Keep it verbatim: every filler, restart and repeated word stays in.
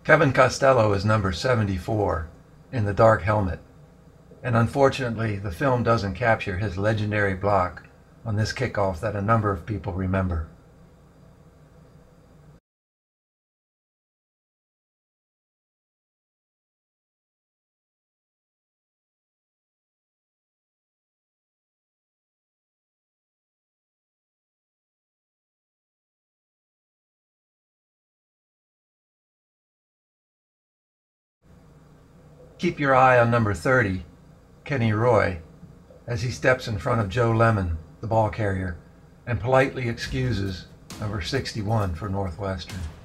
Kevin Costello is number seventy-four in the dark helmet, and unfortunately the film doesn't capture his legendary block on this kickoff that a number of people remember. Keep your eye on number thirty, Kenny Roy, as he steps in front of Joe Lemon, the ball carrier, and politely excuses number sixty-one for Northwestern.